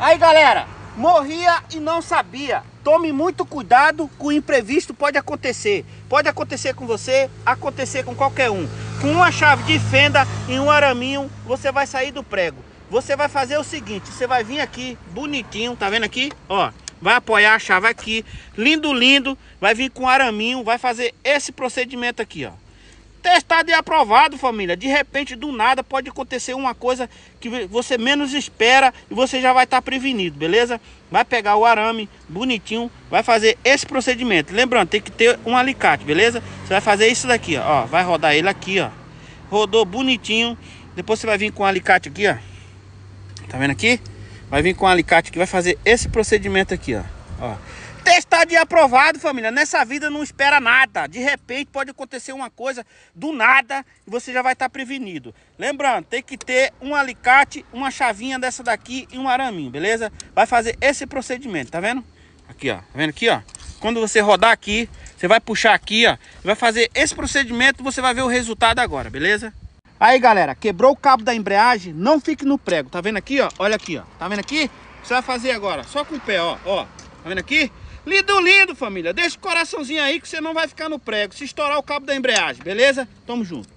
Aí, galera, morria e não sabia. Tome muito cuidado, com o imprevisto pode acontecer. Pode acontecer com você, acontecer com qualquer um. Com uma chave de fenda e um araminho, você vai sair do prego. Você vai fazer o seguinte, você vai vir aqui, bonitinho, tá vendo aqui? Ó, vai apoiar a chave aqui, lindo, lindo. Vai vir com araminho, vai fazer esse procedimento aqui, ó. Testado e aprovado, família. De repente, do nada, pode acontecer uma coisa que você menos espera e você já vai estar prevenido, beleza? Vai pegar o arame bonitinho, vai fazer esse procedimento. Lembrando, tem que ter um alicate, beleza? Você vai fazer isso daqui, ó. Vai rodar ele aqui, ó. Rodou bonitinho. Depois você vai vir com o alicate aqui, ó. Tá vendo aqui? Vai vir com o alicate que vai fazer esse procedimento aqui, ó. Testado e aprovado, família. Nessa vida não espera nada. De repente pode acontecer uma coisa do nada e você já vai estar prevenido. Lembrando, tem que ter um alicate, uma chavinha dessa daqui e um araminho, beleza? Vai fazer esse procedimento, tá vendo? Aqui, ó. Tá vendo aqui, ó? Quando você rodar aqui, você vai puxar aqui, ó. Vai fazer esse procedimento e você vai ver o resultado agora, beleza? Aí, galera, quebrou o cabo da embreagem, não fique no prego. Tá vendo aqui, ó? Olha aqui, ó. Tá vendo aqui? Você vai fazer agora, só com o pé, ó. Ó. Tá vendo aqui? Lindo, lindo, família. Deixa o coraçãozinho aí que você não vai ficar no prego se estourar o cabo da embreagem, beleza? Tamo junto.